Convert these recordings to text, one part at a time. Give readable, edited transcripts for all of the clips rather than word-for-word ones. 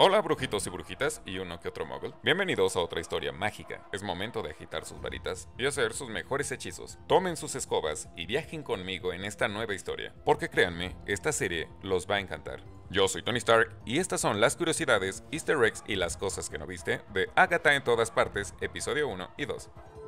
Hola brujitos y brujitas y uno que otro muggle. Bienvenidos a otra historia mágica. Es momento de agitar sus varitas y hacer sus mejores hechizos. Tomen sus escobas y viajen conmigo en esta nueva historia, porque créanme, esta serie los va a encantar. Yo soy Tony Stark y estas son las curiosidades, easter eggs y las cosas que no viste de Agatha en todas partes, episodio 1 y 2.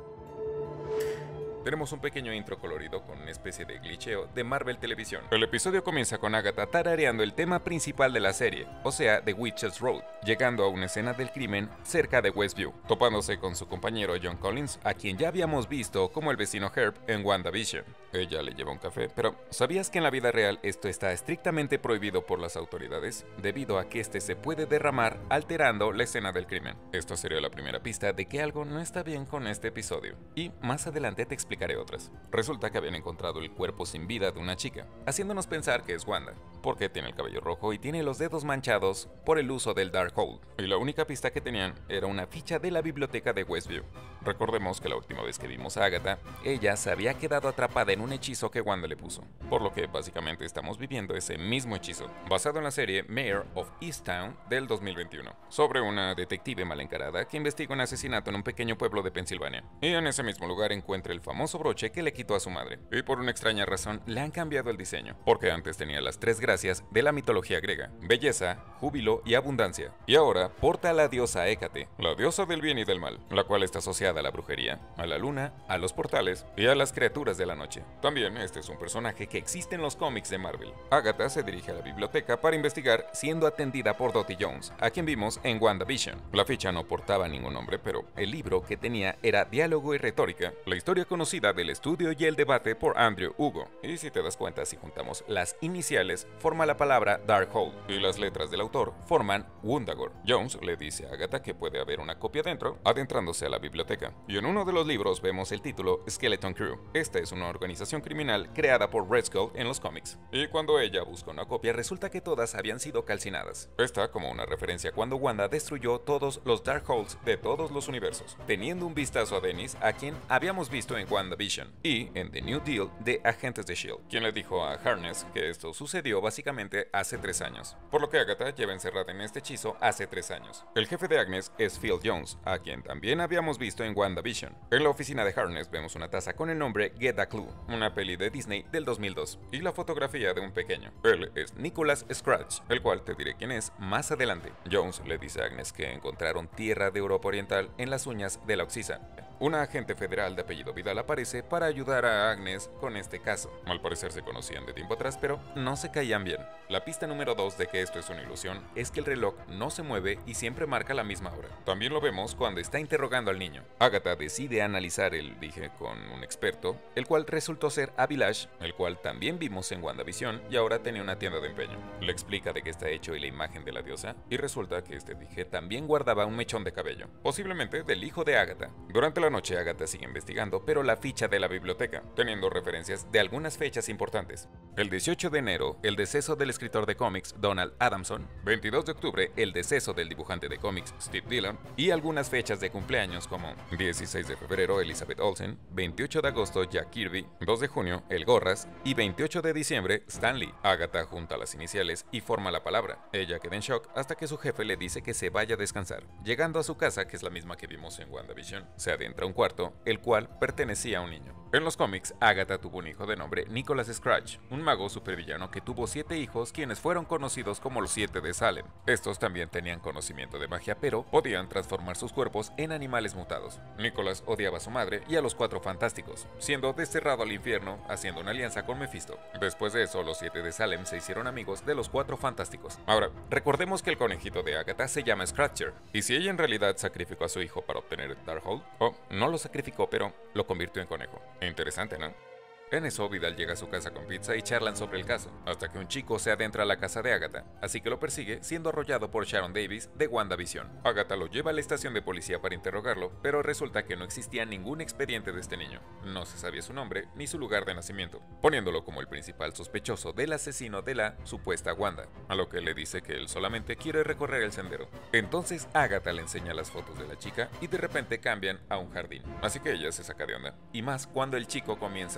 Tenemos un pequeño intro colorido con una especie de glitcheo de Marvel Televisión. El episodio comienza con Agatha tarareando el tema principal de la serie, o sea, The Witch's Road, llegando a una escena del crimen cerca de Westview, topándose con su compañero John Collins, a quien ya habíamos visto como el vecino Herb en WandaVision. Ella le lleva un café, pero ¿sabías que en la vida real esto está estrictamente prohibido por las autoridades? Debido a que este se puede derramar alterando la escena del crimen. Esto sería la primera pista de que algo no está bien con este episodio. Y más adelante te explicaré otras. Resulta que habían encontrado el cuerpo sin vida de una chica, haciéndonos pensar que es Wanda, porque tiene el cabello rojo y tiene los dedos manchados por el uso del Darkhold. Y la única pista que tenían era una ficha de la biblioteca de Westview. Recordemos que la última vez que vimos a Agatha, ella se había quedado atrapada en un hechizo que Wanda le puso, por lo que básicamente estamos viviendo ese mismo hechizo, basado en la serie Mayor of Easttown del 2021, sobre una detective mal encarada que investiga un asesinato en un pequeño pueblo de Pensilvania, y en ese mismo lugar encuentra el famoso broche que le quitó a su madre, y por una extraña razón le han cambiado el diseño, porque antes tenía las tres gracias de la mitología griega: belleza, júbilo y abundancia, y ahora porta a la diosa Hécate, la diosa del bien y del mal, la cual está asociada a la brujería, a la luna, a los portales y a las criaturas de la noche. También este es un personaje que existe en los cómics de Marvel. Agatha se dirige a la biblioteca para investigar, siendo atendida por Dottie Jones, a quien vimos en WandaVision. La ficha no portaba ningún nombre, pero el libro que tenía era Diálogo y Retórica, la historia conocida del estudio y el debate por Andrew Hugo. Y si te das cuenta, si juntamos las iniciales, forma la palabra Darkhold, y las letras del autor forman Wundagore. Jones le dice a Agatha que puede haber una copia dentro, adentrándose a la biblioteca. Y en uno de los libros vemos el título Skeleton Crew. Esta es una organización criminal creada por Red Skull en los cómics. Y cuando ella busca una copia, resulta que todas habían sido calcinadas. Esta como una referencia cuando Wanda destruyó todos los Darkholds de todos los universos, teniendo un vistazo a Dennis, a quien habíamos visto en WandaVision, y en The New Deal de Agentes de S.H.I.E.L.D., quien le dijo a Harkness que esto sucedió básicamente hace 3 años, por lo que Agatha lleva encerrada en este hechizo hace 3 años. El jefe de Agnes es Phil Jones, a quien también habíamos visto en WandaVision. En la oficina de Harkness vemos una taza con el nombre Get a Clue, una peli de Disney del 2002, y la fotografía de un pequeño. Él es Nicholas Scratch, el cual te diré quién es más adelante. Jones le dice a Agnes que encontraron tierra de Europa Oriental en las uñas de la Oxisa. Una agente federal de apellido Vidal aparece para ayudar a Agnes con este caso. Al parecer se conocían de tiempo atrás, pero no se caían bien. La pista número 2 de que esto es una ilusión es que el reloj no se mueve y siempre marca la misma hora. También lo vemos cuando está interrogando al niño. Agatha decide analizar el dije con un experto, el cual resultó ser Avilash, el cual también vimos en WandaVision y ahora tenía una tienda de empeño. Le explica de qué está hecho y la imagen de la diosa, y resulta que este dije también guardaba un mechón de cabello, posiblemente del hijo de Agatha. Durante la noche Agatha sigue investigando, pero la ficha de la biblioteca, teniendo referencias de algunas fechas importantes. El 18 de enero, el deceso del escritor de cómics Donald Adamson; 22 de octubre, el deceso del dibujante de cómics Steve Dillon, y algunas fechas de cumpleaños como 16 de febrero, Elizabeth Olsen; 28 de agosto, Jack Kirby; 2 de junio, El Gorras; y 28 de diciembre, Stan Lee. Agatha junta las iniciales y forma la palabra. Ella queda en shock hasta que su jefe le dice que se vaya a descansar. Llegando a su casa, que es la misma que vimos en WandaVision, se adentra a un cuarto, el cual pertenecía a un niño. En los cómics, Agatha tuvo un hijo de nombre Nicholas Scratch, un mago supervillano que tuvo 7 hijos, quienes fueron conocidos como los 7 de Salem. Estos también tenían conocimiento de magia, pero podían transformar sus cuerpos en animales mutados. Nicholas odiaba a su madre y a los 4 fantásticos, siendo desterrado al infierno, haciendo una alianza con Mephisto. Después de eso, los 7 de Salem se hicieron amigos de los 4 fantásticos. Ahora, recordemos que el conejito de Agatha se llama Scratcher, y si ella en realidad sacrificó a su hijo para obtener Darkhold, o no lo sacrificó, pero lo convirtió en conejo. Interesante, ¿no? En eso, Vidal llega a su casa con pizza y charlan sobre el caso, hasta que un chico se adentra a la casa de Agatha, así que lo persigue, siendo arrollado por Sharon Davis de WandaVision. Agatha lo lleva a la estación de policía para interrogarlo, pero resulta que no existía ningún expediente de este niño. No se sabía su nombre ni su lugar de nacimiento, poniéndolo como el principal sospechoso del asesino de la supuesta Wanda, a lo que le dice que él solamente quiere recorrer el sendero. Entonces Agatha le enseña las fotos de la chica y de repente cambian a un jardín, así que ella se saca de onda, y más cuando el chico comienza a recitar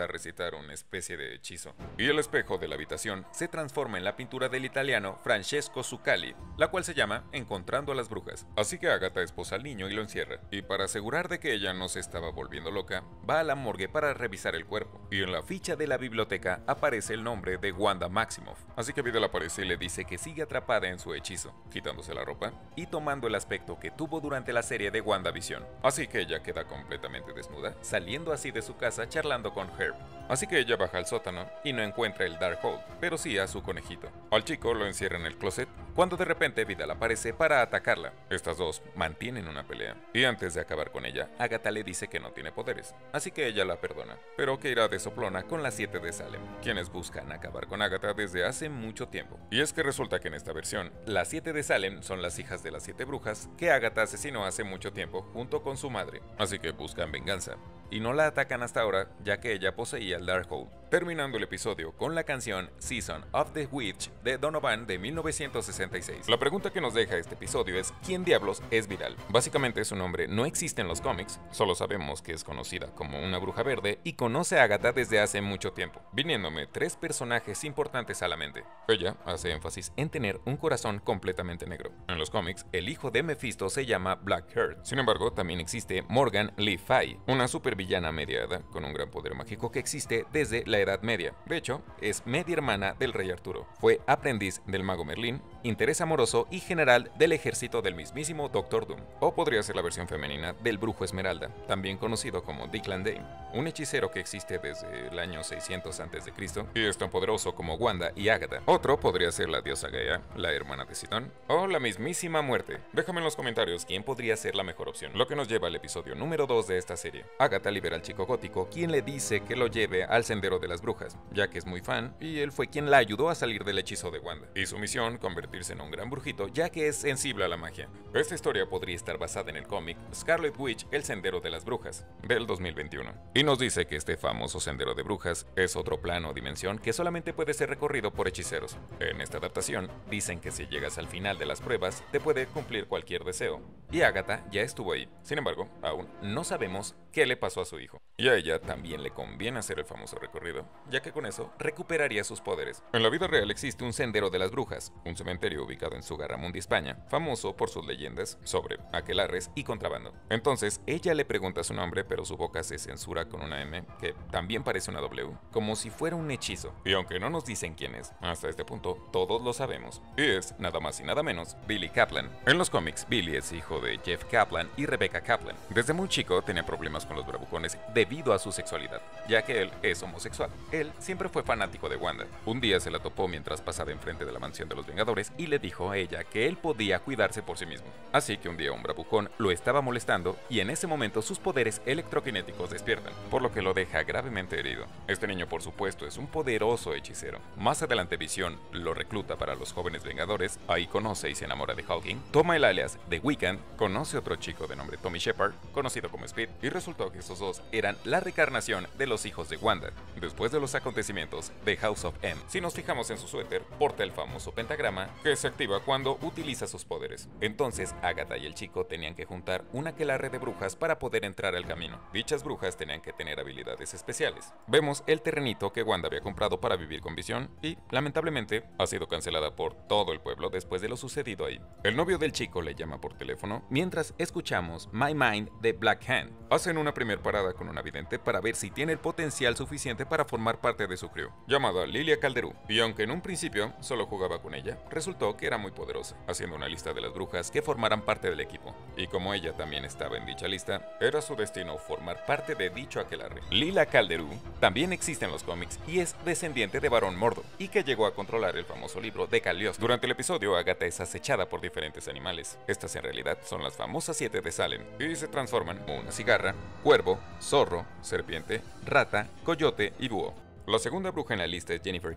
ejecutar una especie de hechizo. Y el espejo de la habitación se transforma en la pintura del italiano Francesco Zuccalli, la cual se llama Encontrando a las brujas. Así que Agatha esposa al niño y lo encierra. Y para asegurar de que ella no se estaba volviendo loca, va a la morgue para revisar el cuerpo. Y en la ficha de la biblioteca aparece el nombre de Wanda Maximoff. Así que Vidal aparece y le dice que sigue atrapada en su hechizo, quitándose la ropa y tomando el aspecto que tuvo durante la serie de WandaVision. Así que ella queda completamente desnuda, saliendo así de su casa charlando con Herb. Así que ella baja al sótano y no encuentra el Darkhold, pero sí a su conejito. Al chico lo encierra en el closet, cuando de repente Vidal aparece para atacarla. Estas dos mantienen una pelea, y antes de acabar con ella, Agatha le dice que no tiene poderes, así que ella la perdona, pero que irá de soplona con las 7 de Salem, quienes buscan acabar con Agatha desde hace mucho tiempo. Y es que resulta que en esta versión, las 7 de Salem son las hijas de las 7 brujas que Agatha asesinó hace mucho tiempo junto con su madre, así que buscan venganza. Y no la atacan hasta ahora, ya que ella poseía el Darkhold. Terminando el episodio con la canción Season of the Witch de Donovan de 1966. La pregunta que nos deja este episodio es ¿quién diablos es Vidal? Básicamente su nombre no existe en los cómics, solo sabemos que es conocida como una bruja verde y conoce a Agatha desde hace mucho tiempo, viniéndome 3 personajes importantes a la mente. Ella hace énfasis en tener un corazón completamente negro. En los cómics, el hijo de Mephisto se llama Blackheart. Sin embargo, también existe Morgan Le Fay, una supervillana mediada con un gran poder mágico que existe desde la Edad Media. De hecho, es media hermana del rey Arturo. Fue aprendiz del mago Merlín, interés amoroso y general del ejército del mismísimo Doctor Doom. O podría ser la versión femenina del Brujo Esmeralda, también conocido como Declan Dane, un hechicero que existe desde el año 600 a.C. y es tan poderoso como Wanda y Agatha. Otro podría ser la diosa Gaia, la hermana de Sidón, o la mismísima Muerte. Déjame en los comentarios quién podría ser la mejor opción. Lo que nos lleva al episodio número 2 de esta serie. Agatha libera al chico gótico, quien le dice que lo lleve al sendero de las brujas, ya que es muy fan y él fue quien la ayudó a salir del hechizo de Wanda. Y su misión, convertirse en un gran brujito, ya que es sensible a la magia. Esta historia podría estar basada en el cómic Scarlet Witch, El Sendero de las Brujas, del 2021. Y nos dice que este famoso sendero de brujas es otro plano o dimensión que solamente puede ser recorrido por hechiceros. En esta adaptación, dicen que si llegas al final de las pruebas, te puede cumplir cualquier deseo. Y Agatha ya estuvo ahí. Sin embargo, aún no sabemos qué le pasó a su hijo. Y a ella también le conviene hacer el famoso recorrido, ya que con eso recuperaría sus poderes. En la vida real existe un sendero de las brujas, un cementerio ubicado en Zugarramundi, España, famoso por sus leyendas sobre aquelarres y contrabando. Entonces, ella le pregunta su nombre, pero su boca se censura con una M, que también parece una W, como si fuera un hechizo. Y aunque no nos dicen quién es, hasta este punto todos lo sabemos. Y es, nada más y nada menos, Billy Kaplan. En los cómics, Billy es hijo de Jeff Kaplan y Rebecca Kaplan. Desde muy chico tenía problemas con los bravucones debido a su sexualidad, ya que él es homosexual. Él siempre fue fanático de Wanda. Un día se la topó mientras pasaba enfrente de la mansión de los Vengadores y le dijo a ella que él podía cuidarse por sí mismo. Así que un día un bravucón lo estaba molestando y en ese momento sus poderes electroquinéticos despiertan, por lo que lo deja gravemente herido. Este niño, por supuesto, es un poderoso hechicero. Más adelante Visión lo recluta para los jóvenes Vengadores, ahí conoce y se enamora de Hawking, toma el alias de Wiccan, conoce otro chico de nombre Tommy Shepard, conocido como Speed, y resultó que estos dos eran la reencarnación de los hijos de Wanda. Después de los acontecimientos de House of M, si nos fijamos en su suéter, porta el famoso pentagrama que se activa cuando utiliza sus poderes. Entonces, Agatha y el chico tenían que juntar un aquelarre de brujas para poder entrar al camino. Dichas brujas tenían que tener habilidades especiales. Vemos el terrenito que Wanda había comprado para vivir con Visión y, lamentablemente, ha sido cancelada por todo el pueblo después de lo sucedido ahí. El novio del chico le llama por teléfono mientras escuchamos My Mind de Black Hand. Hacen una primera parada con una vidente para ver si tiene el potencial suficiente para formar parte de su crew, llamada Lilia Calderú, y aunque en un principio solo jugaba con ella, resultó que era muy poderosa, haciendo una lista de las brujas que formaran parte del equipo, y como ella también estaba en dicha lista, era su destino formar parte de dicho aquelarre. Lilia Calderú también existe en los cómics y es descendiente de Barón Mordo, y que llegó a controlar el famoso libro de Cagliostro. Durante el episodio, Agatha es acechada por diferentes animales. Estas en realidad son las famosas 7 de Salem, y se transforman en una cigarra, cuervo, zorro, serpiente, rata, coyote y búho. La segunda bruja en la lista es Jennifer Kale,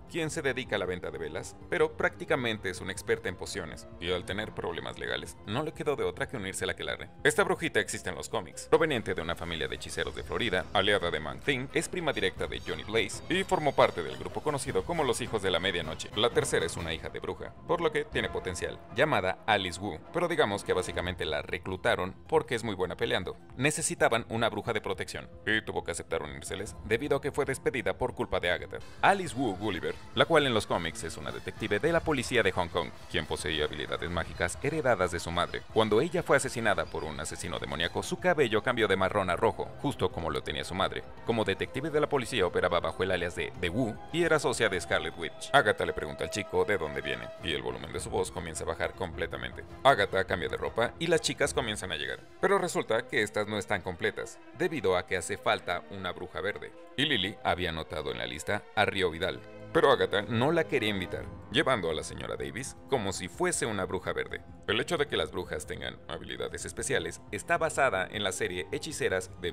quien se dedica a la venta de velas, pero prácticamente es una experta en pociones, y al tener problemas legales, no le quedó de otra que unirse a la aquelarre. Esta brujita existe en los cómics, proveniente de una familia de hechiceros de Florida, aliada de Man-Thing, es prima directa de Johnny Blaze, y formó parte del grupo conocido como los Hijos de la Medianoche. La tercera es una hija de bruja, por lo que tiene potencial, llamada Alice Wu, pero digamos que básicamente la reclutaron porque es muy buena peleando. Necesitaban una bruja de protección, y tuvo que aceptar unírseles debido a que fue despedida por culpa de Agatha. Alice Wu Gulliver, la cual en los cómics es una detective de la policía de Hong Kong, quien poseía habilidades mágicas heredadas de su madre. Cuando ella fue asesinada por un asesino demoníaco, su cabello cambió de marrón a rojo, justo como lo tenía su madre. Como detective de la policía operaba bajo el alias de The Wu y era socia de Scarlet Witch. Agatha le pregunta al chico de dónde viene, y el volumen de su voz comienza a bajar completamente. Agatha cambia de ropa y las chicas comienzan a llegar. Pero resulta que estas no están completas, debido a que hace falta una bruja verde. Y Lily había anotado en la lista a Rio Vidal. Pero Agatha no la quería invitar, llevando a la señora Davis como si fuese una bruja verde. El hecho de que las brujas tengan habilidades especiales está basada en la serie Hechiceras de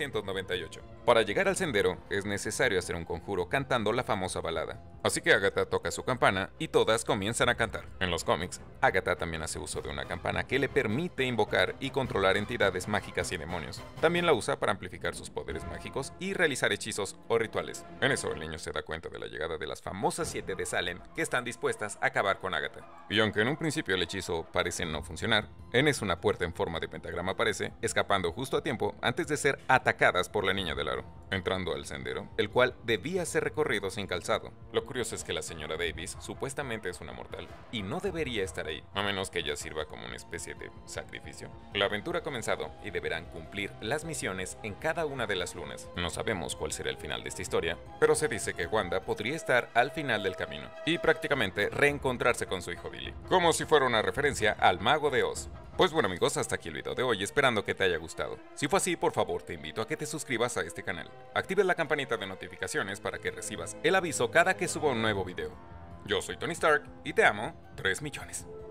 1998. Para llegar al sendero es necesario hacer un conjuro cantando la famosa balada. Así que Agatha toca su campana y todas comienzan a cantar. En los cómics, Agatha también hace uso de una campana que le permite invocar y controlar entidades mágicas y demonios. También la usa para amplificar sus poderes mágicos y realizar hechizos o rituales. En eso el niño se da cuenta de la llegada de las famosas 7 de Salem que están dispuestas a acabar con Agatha. Y aunque en un principio el hechizo parece no funcionar, en eso una puerta en forma de pentagrama aparece, escapando justo a tiempo antes de ser atacadas por la niña del aro, entrando al sendero, el cual debía ser recorrido sin calzado. Lo curioso es que la señora Davis supuestamente es una mortal y no debería estar ahí, a menos que ella sirva como una especie de sacrificio. La aventura ha comenzado y deberán cumplir las misiones en cada una de las lunas. No sabemos cuál será el final de esta historia, pero se dice que Wanda podría estar al final del camino y prácticamente reencontrarse con su hijo Billy, como si fuera una referencia al Mago de Oz. Pues bueno amigos, hasta aquí el video de hoy, esperando que te haya gustado. Si fue así, por favor te invito a que te suscribas a este canal, actives la campanita de notificaciones para que recibas el aviso cada que suba un nuevo video. Yo soy Tony Stark y te amo 3 millones.